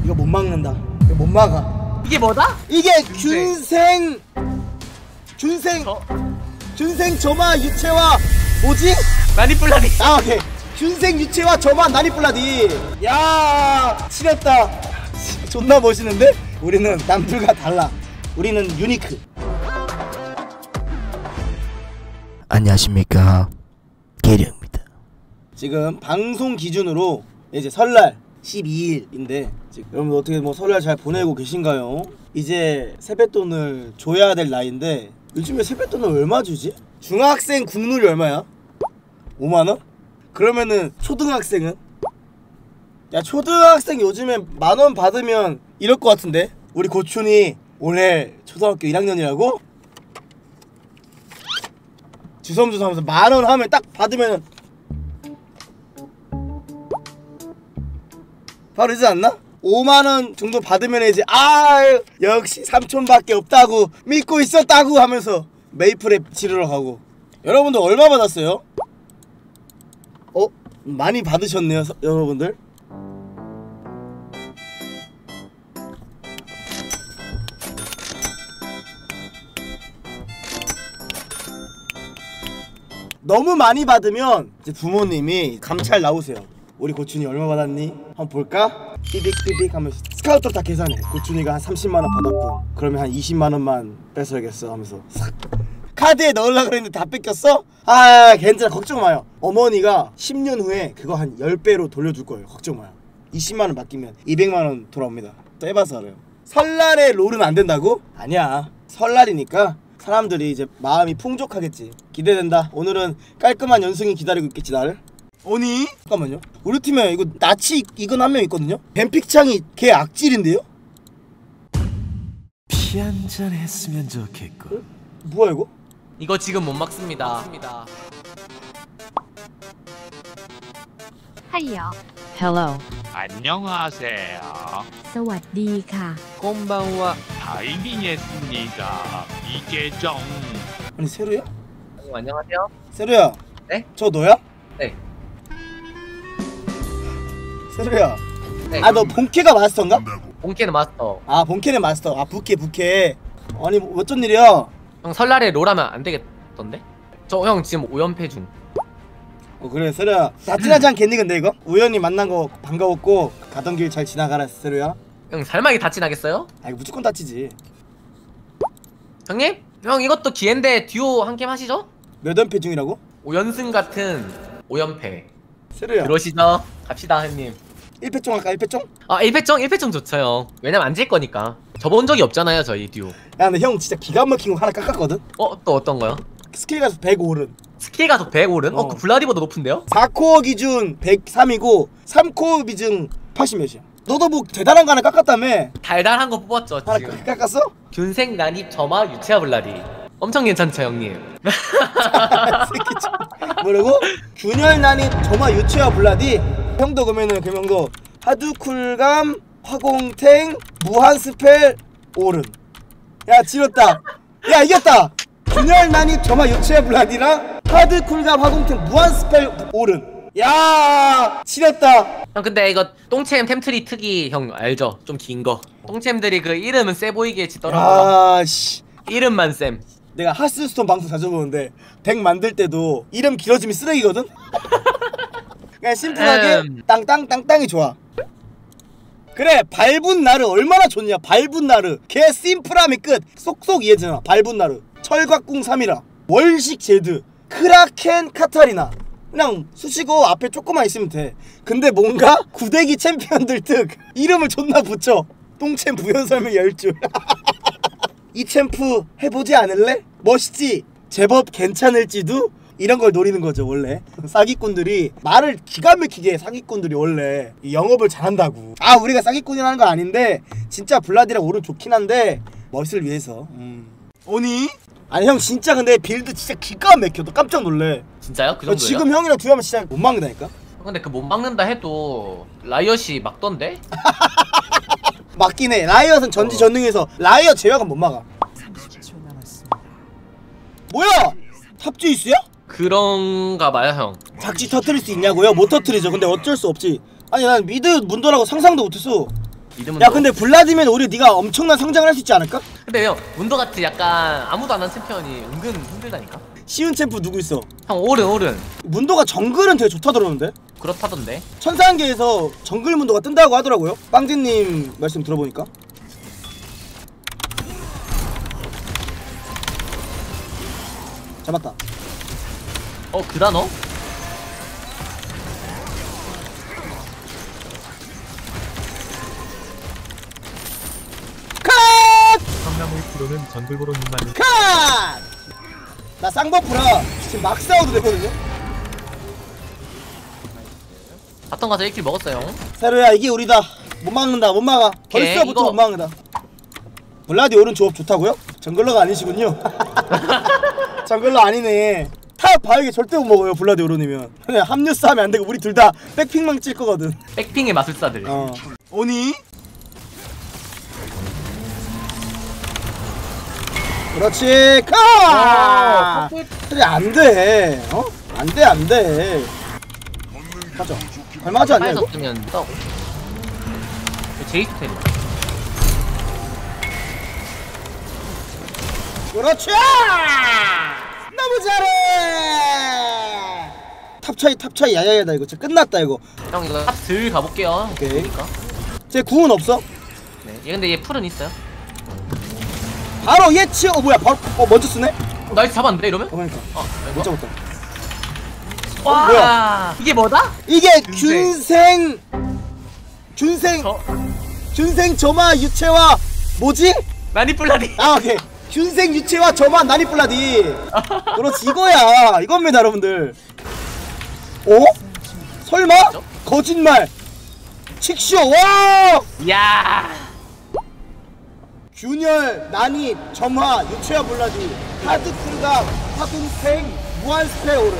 이거 못 막는다. 이거 못 막아. 이게 뭐다? 이게 균생 점화 유체화 뭐지? 나니플라디. 아 오케이. 균생 유체화 점화 나니플라디. 야 치렸다. 존나 멋있는데? 우리는 남들과 달라. 우리는 유니크. 안녕하십니까, 게리입니다. 지금 방송 기준으로 이제 설날 12일인데 여러분 어떻게 뭐 설날 잘 보내고 계신가요? 이제 세뱃돈을 줘야 될 나이인데 요즘에 세뱃돈을 얼마 주지? 중학생 국룰이 얼마야? 5만원? 그러면은 초등학생은? 야 초등학생 요즘에 만원 받으면 이럴 것 같은데? 우리 고춘이 올해 초등학교 1학년이라고? 주섬주섬 하면서 만원 하면 딱 받으면은 바로 이지 않나? 5만원 정도 받으면 이제 역시 삼촌밖에 없다고 믿고 있었다고 하면서 메이플에 지르러 가고. 여러분들 얼마 받았어요? 많이 받으셨네요 여러분들. 너무 많이 받으면 이제 부모님이 감찰 나오세요. 우리 고춘이 얼마 받았니? 한번 볼까? 삐빅삐빅 하면서 스카우터 다 계산해. 고춘이가 한 30만원 받았고 그러면 한 20만원만 뺏어야겠어 하면서 싹 카드에 넣으려고 그랬는데 다 뺏겼어? 괜찮아 걱정 마요. 어머니가 10년 후에 그거 한 10배로 돌려줄 거예요. 걱정 마요. 20만원 맡기면 200만원 돌아옵니다. 또 해봐서 알아요. 설날에 롤은 안 된다고? 아니야. 설날이니까 사람들이 이제 마음이 풍족하겠지. 기대된다. 오늘은 깔끔한 연승이 기다리고 있겠지 나를. 오니? 잠깐만요. 우리 팀에 이거 나치 이건 한 명 있거든요? 뱀픽창이 걔 악질인데요? 피 한잔 했으면 좋겠고. 뭐야 이거? 이거 지금 못 막습니다. 하이요. Hello. 안녕하세요. สวัสดีค่ะ 콤방와. 타이밍했습니다. 이계정. 아니 세루야? 안녕하세요. 세루야. 네? 저 너야? 네. 세루야. 네. 너 본캐가 마스터인가? 본캐는 마스터. 본캐는 마스터. 부캐. 아니 뭐 어쩐 일이야? 형 설날에 롤하면 안 되겠던데? 저 형 지금 5연패 중. 그래 세루야. 다 친하지 않겠니 근데 이거? 우연히 만난 거 반가웠고 가던 길 잘 지나가라 세루야. 형 살막이 다치나겠어요? 이거 무조건 다치지. 형님? 형 이것도 기회인데 듀오 한 게임 하시죠? 몇 연패 중이라고? 5연승 같은 5연패. 세루야. 그러시죠? 갑시다 형님. 1패총 할까 1패총? 1패총 좋죠 형. 왜냐면 안 질 거니까. 접어온 적이 없잖아요 저희 듀오. 야 근데 형 진짜 기가 막힌 거 하나 깎았거든? 또 어떤 거요? 스킬 가서 105른. 스킬 가속 100오른? 그 블라디보다 높은데요? 4코어 기준 103이고 3코어 기준 80몇이야. 너도 뭐 대단한 거 하나 깎았다며? 달달한 거 뽑았죠 하나 지금. 깎았어? 균생 난입 점화 유체화 블라디. 엄청 괜찮죠 형님? 뭐라고? 균열 난입 점화 유체화 블라디? 형도 그러면은 형도 하드 쿨감 화공탱 무한 스펠 오른. 야 지렸다. 야 이겼다. 균열 난입 점화 유체화 블라디랑 하드 쿨감 화공탱 무한 스펠 오른. 야 지렸다. 형 근데 이거 똥챔 템트리 특이 형 알죠? 좀 긴 거. 똥챔들이 그 이름은 세 보이게 짓더라고요. 씨. 이름만 쌤. 내가 하스스톤 방송 자주 보는데 덱 만들 때도 이름 길어지면 쓰레기거든? 그냥 심플하게 땅땅땅땅이 좋아. 그래 밟은 나르 얼마나 좋냐. 밟은 나르 걔 심플함이 끝. 쏙쏙 이해되잖아. 밟은 나르 철곽궁 3이라 월식 제드 크라켄 카타리나 그냥 수식어 앞에 조금만 있으면 돼. 근데 뭔가 구대기 챔피언들 특 이름을 존나 붙여. 똥챔 부연 설명 10줄. 이 챔프 해보지 않을래? 멋있지? 제법 괜찮을지도? 이런 걸 노리는 거죠 원래. 사기꾼들이 말을 기가 막히게 해. 사기꾼들이 원래 영업을 잘한다고. 우리가 사기꾼이라는 거 아닌데 진짜 블라디랑 오른 좋긴 한데 멋을 위해서. 오니? 아니 형 진짜 근데 빌드 진짜 기가 막혀. 너 깜짝 놀래. 진짜요? 그 정도요? 지금 형이랑 듀오하면 진짜 못 막는다니까? 근데 그 못 막는다 해도 라이엇이 막던데? 맞긴 해. 라이엇은 전지전능해서 라이엇 제외하고는 못 막아. 30초 남았습니다. 뭐야? 탑주이스야? 그런가 봐요 형. 작지 터트릴 수 있냐고요? 못 터트리죠. 근데 어쩔 수 없지. 아니 난 미드 문도라고 상상도 못했어. 야 근데 블라디면 오히려 네가 엄청난 성장을 할 수 있지 않을까? 근데 형 문도같이 약간 아무도 안 하는 챔피언이 은근 힘들다니까? 쉬운 챔프 누구 있어? 형 오른 문도가 정글은 되게 좋다 들었는데? 그렇다던데. 천사한계에서 정글 문도가 뜬다고 하더라고요. 빵진님 말씀 들어보니까. 잡았다. 그다 너? 컷! 성나무의 프로는 전글보로님만 컷! 나 쌍버프라 지금 막 싸워도 되거든요? 바텀 가서 1킬 먹었어요. 세로야 이게 우리다. 못 막는다 못 막아. 오케이, 벌써부터 이거- 못 막는다. 블라디 오른 조합 좋다고요? 정글러가 아니시군요. 정글러 아니네. 탑 바위게 절대 못 먹어요 블라디 오른이면. 그냥 합류 싸움이 안 되고 우리 둘 다 백핑망 찔 거거든. 백핑의 마술사들. 오니? 그렇지 카! 그래 안돼 안돼 맞아 얼마지 않냐 이거? 뜨면 떠고. 제이스텔이야. 그렇지! 너무 잘해! 탑차이 야야야다 이거 진짜 끝났다 이거. 형 이거 탑들 가볼게요. 오케이. 그러니까. 제 궁은 없어? 네. 얘 근데 얘 풀은 있어요. 바로 예치 뭐야 바로 먼저 쓰네? 나이스 잡았는데 이러면? 그러니까 못 이거? 잡았다. 와 뭐야? 이게 뭐다? 이게 균생 점화 유체화 뭐지? 나니플라디. 아 오케이 균생 유체화 점화 나니플라디. 그렇지 이거야 이겁니다 여러분들. 어? 설마? 거짓말 칙쇼 와! 야. 균열 난입 점화 유체화 블라디 하드 쿨감 화공생 무한 스페어를.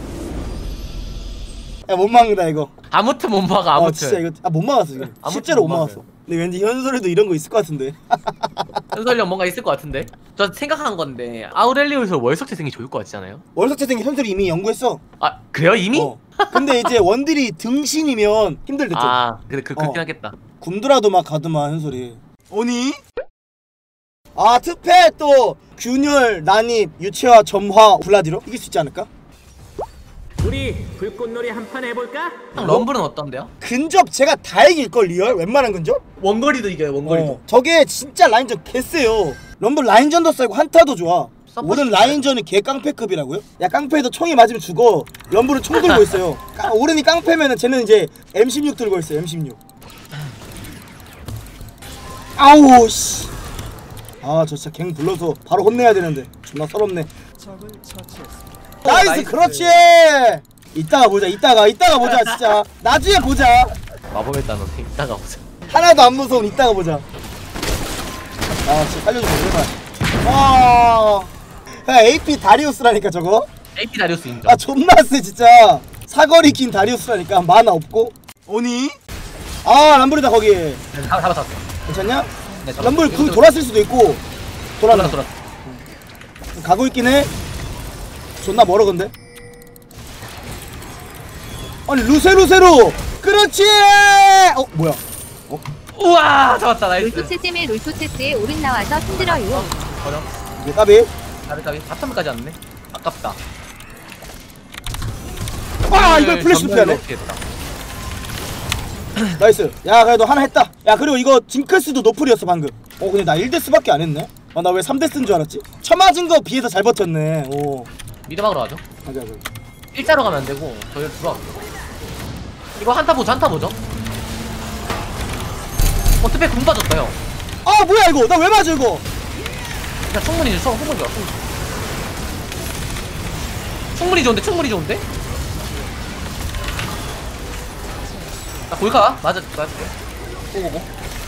야 못 막는다 이거. 아무튼 못 막아 아무튼. 진짜 이거 못 막았어 지금. 아무튼 실제로 못 못 막았어. 근데 왠지 현솔에도 이런 거 있을 것 같은데. 현설이 형 뭔가 있을 것 같은데. 저 생각한 건데 아우렐리오에서 월석 재생이 좋을 것 같지 않아요? 월석 재생이 현솔이 이미 연구했어. 아 그래요 이미? 근데 이제 원딜이 등신이면 힘들대 좀. 아 근데 그렇긴 하겠다. 굶더라도 막 가드만 현솔이. 오니? 아 특패 또 균열 난입 유체화 점화 블라디로 이길 수 있지 않을까? 우리 불꽃놀이 한판 해볼까? 형 럼블은 어떤데요? 근접 제가 다 이길걸 리얼? 웬만한 근접? 원거리도 이겨요 원거리도. 저게 진짜 라인전 개쎄요. 럼블 라인전도 세고 한타도 좋아. 오른 라인전이 개 깡패급이라고요? 야 깡패도 총이 맞으면 죽어. 럼블은 총 들고 있어요. 오른이 깡패면은 쟤는 이제 M16 들고 있어요 M16. 아우 씨. 아 저 진짜 갱 불러서 바로 혼내야 되는데 존나 서럽네. 나이스, 나이스. 그렇지. 이따가 보자 이따가 보자 진짜. 나중에 보자. 마법의 단어 이따가 보자. 하나도 안 무서운 이따가 보자. 아 진짜 살려줘 제발. 와 AP 다리우스라니까 저거. AP 다리우스 인정. 아 존나 세 진짜. 사거리 긴 다리우스라니까. 만화 없고. 오니? 아 람블이다 거기. 잡았어. 괜찮냐? 네, 람블 궁 돌았을 수도 있고. 돌았네. 돌았어. 가고 있긴 해. 존나 멀어 근데. 아니 루세로 그렇지. 뭐야? 우와 잡았다 나이스. 롤토체스에 롤토체스에 오른 나와서 힘들어요. 어려. 이게 까비. 까비 바텀까지 왔네. 아깝다. 와 이걸 플래시 피하네. 나이스. 야 그래도 하나 했다. 야 그리고 이거 징크스도 노플이었어 방금. 근데 나 1데스밖에 안 했네. 나 왜 3데스인 줄 알았지? 쳐맞은 거 비해서 잘 버텼네. 미드막으로 가죠. 맞아. 일자로 가면 안 되고 저희 들어갈게요. 이거 한타 보죠. 어떻게 궁 빠졌다 형. 뭐야 이거? 나 왜 맞아 이거? 그냥 충분히 좋아. 충분히 좋은데? 나 골카 맞을게. 오고고.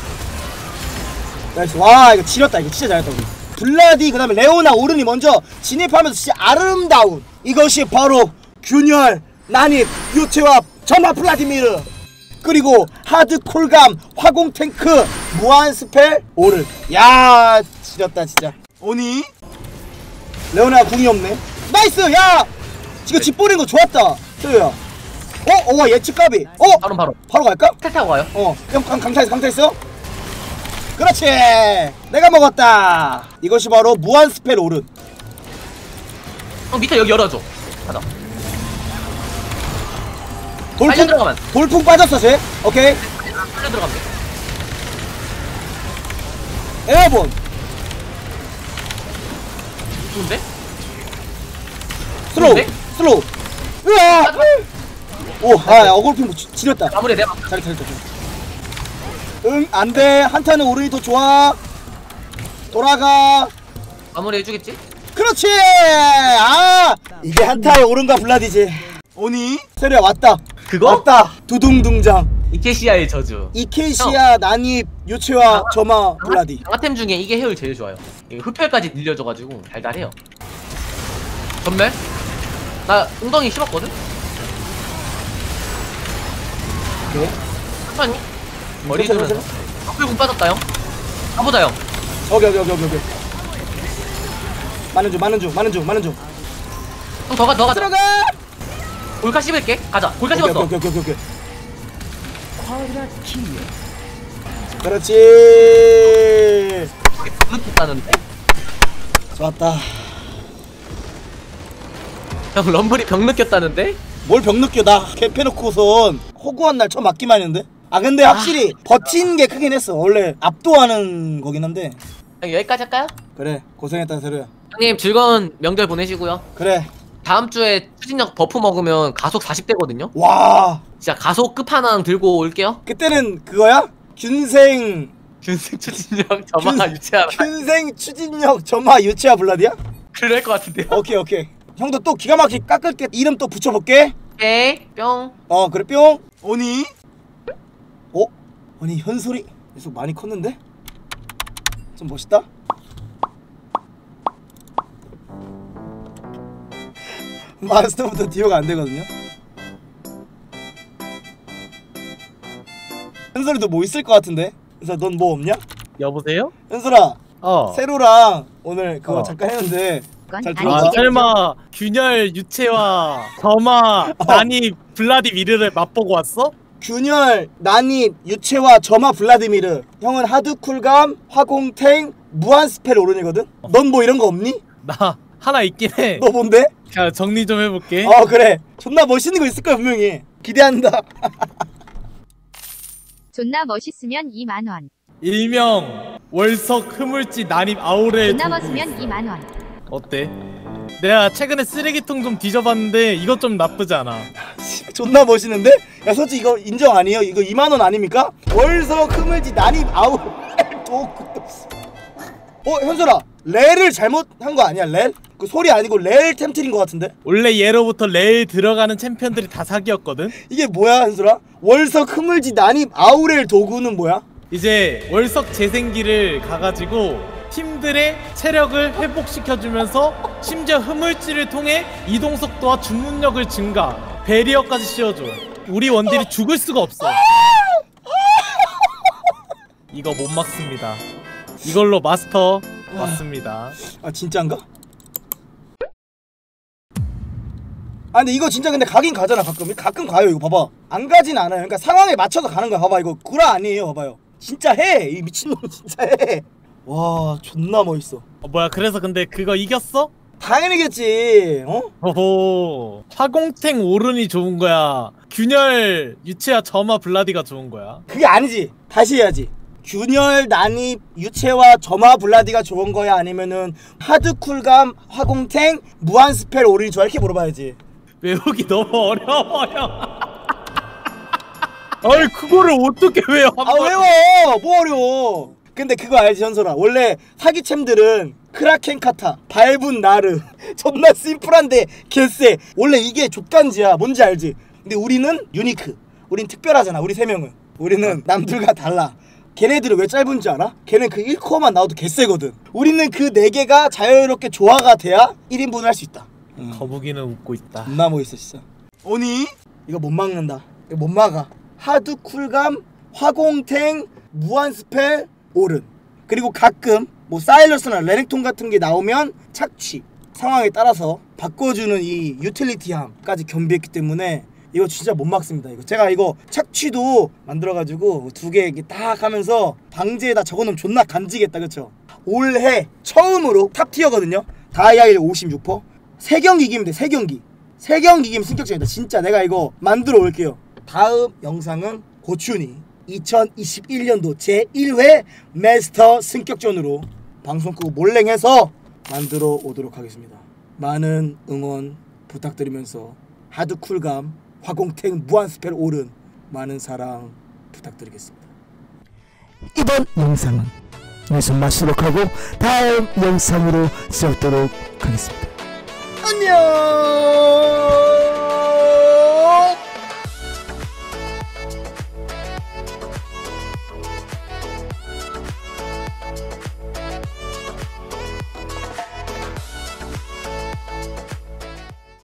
나이스. 와 이거 지렸다. 이거 진짜 잘했다 우리. 블라디 그다음에 레오나 오른이 먼저 진입하면서 진짜 아름다운 이것이 바로 균열 난입 유체화 점화 블라디미르 그리고 하드 콜감 화공 탱크 무한 스펠 오른. 야 지렸다 진짜. 오니? 레오나 궁이 없네. 나이스. 야 지금 집 보낸 거 좋았다 세요야. 와 예측 까비. 바로 바로 갈까? 탈 타고 가요. 형 강타했어? 그렇지. 내가 먹었다. 이것이 바로 무한 스펠 오른. 형 밑에 여기 열어줘. 가자. 빨려 돌풍 들어가면. 돌풍 빠졌어 쟤. 오케이. 빨려 들어가면 돼. 에어본. 좋은데? 슬로우. 좋은데? 슬로우. 으아. 오, 어글핑 지렸다. 마무리 내봐. 잘했다. 응, 안돼. 한타는 오른이 더 좋아. 돌아가. 마무리 해주겠지? 그렇지. 아, 이게 한타의 오른과 블라디지. 오니 세리야 왔다. 그거? 왔다. 두둥둥장. 이케시아의 저주. 이케시아 난입 요체와 점화 블라디. 강화템 중에 이게 효율 제일 좋아요. 이게 흡혈까지 늘려줘가지고 달달해요. 전멸? 나 웅덩이 씹었거든? 네. 천천히 머리 주면서 흡혈궁 빠졌다 형. 가보자 형. 여기. 많은 중. 형 더 가자. 들어가. 골카 씹을게. 가자. 골카 씹었어. 오케이. 그렇지. 느꼈다는데? 좋았다. 형 럼블이 병 느꼈다는데? 뭘 병 느껴. 나 캠페놓고선 허구한 날 처음 맞기만 했는데. 아 근데 확실히 버틴 게 크긴 했어. 원래 압도하는 거긴 한데. 형 여기까지 할까요? 그래 고생했다 세로야. 형님 즐거운 명절 보내시고요. 그래. 다음 주에 추진력 버프 먹으면 가속 40대거든요? 와 진짜 가속 끝판왕 들고 올게요. 그때는 그거야? 균생 추진력 저마 유치하라. 균생 추진력 점화 유치아 블라디야? 그럴 것 같은데요? 오케이. 형도 또 기가 막히게 깎을게. 이름 또 붙여볼게. 오케이 뿅. 그래 뿅. 오니? 아니 현솔이 계속 많이 컸는데? 좀 멋있다? 마스터부터 디오가 안 되거든요. 현솔이도 뭐 있을 것 같은데? 그래서 넌 뭐 없냐? 여보세요? 현솔아 어. 세로랑 오늘 그거 잠깐 했는데 잘 들어봐. 아니지. 설마 균열 유체와 점화 난이 블라디미르를 맛보고 왔어? 균열, 난입, 유체와 점화 블라디미르. 형은 하드쿨감, 화공탱, 무한스펠 오른이거든? 넌 뭐 이런 거 없니? 나 하나 있긴 해. 너 뭔데? 자 정리 좀 해볼게. 그래 존나 멋있는 거 있을 거야 분명히. 기대한다. 존나 멋있으면 2만원. 일명 월석 흐물지 난입 아우레. 존나 멋있으면 2만원. 어때? 내가 최근에 쓰레기통 좀 뒤져봤는데 이것 좀 나쁘지 않아. 존나 멋있는데? 야 솔직히 이거 인정 아니에요? 이거 2만원 아닙니까? 월석 흐물지 난입 아우 현솔아 렐을 잘못한 거 아니야 렐? 그 소리 아니고 렐 템트린 거 같은데? 원래 예로부터 레일 들어가는 챔피언들이 다 사기였거든? 이게 뭐야 현솔아? 월석 흐물지 난입 아우렐 도구는 뭐야? 이제 월석 재생기를 가가지고 팀들의 체력을 회복시켜주면서 심지어 흐물지를 통해 이동속도와 주문력을 증가, 배리어까지 씌워줘. 우리 원딜이 죽을 수가 없어. 이거 못 막습니다. 이걸로 마스터 맞습니다. 아 진짜인가? 아 근데 이거 진짜 근데 가긴 가잖아. 가끔 가요. 이거 봐봐 안 가진 않아요. 그러니까 상황에 맞춰서 가는 거야. 봐봐 이거 구라 아니에요. 봐봐요 진짜 해. 이 미친놈 진짜 해. 와 존나 멋있어. 뭐야 그래서 근데 그거 이겼어? 당연히겠지. 오호, 화공탱 오른이 좋은 거야? 균열 유체와 점화 블라디가 좋은 거야? 그게 아니지. 다시 해야지. 균열, 난입, 유체와 점화 블라디가 좋은 거야? 아니면은 하드쿨감, 화공탱, 무한스펠 오른이 좋아? 이렇게 물어봐야지. 외우기 너무 어려워요. 아니 그거를 어떻게 외워? 외워. 뭐 어려워. 근데 그거 알지 현솔아? 원래 사기챔들은 크라켄 카타, 밟은 나르 존나 심플한데 개쎄. 원래 이게 족간지야. 뭔지 알지? 근데 우리는 유니크. 우린 특별하잖아. 우리 세 명은. 우리는 남들과 달라. 걔네들은 왜 짧은 줄 알아? 걔는 그 1코어만 나와도 개쎄거든. 우리는 그 4개가 자연스럽게 조화가 돼야 1인분을 할 수 있다. 거북이는 웃고 있다. 존나 멋있어 진짜. 오니? 이거 못 막는다. 이거 못 막아. 하드 쿨감, 화공탱, 무한스펠, 오른. 그리고 가끔 뭐 사일러스나 레넥톤 같은 게 나오면 착취. 상황에 따라서 바꿔주는 이 유틸리티함까지 겸비했기 때문에 이거 진짜 못 막습니다. 이거 제가 이거 착취도 만들어가지고 2개 이렇게 딱 하면서 방제에다 적어놓으면 존나 간지겠다. 그쵸? 올해 처음으로 탑티어거든요. 다이아일 56%. 3경기 이기면 돼. 3경기 이기면 승격전이다. 진짜 내가 이거 만들어 올게요. 다음 영상은 고춘이 2021년도 제1회 마스터 승격전으로 방송 끄고 몰랭해서 만들어 오도록 하겠습니다. 많은 응원 부탁드리면서 하드 쿨감 화공택 무한 스펠 오른 많은 사랑 부탁드리겠습니다. 이번 영상은 여기서 마치도록 하고 다음 영상으로 뵙도록 하겠습니다. 안녕.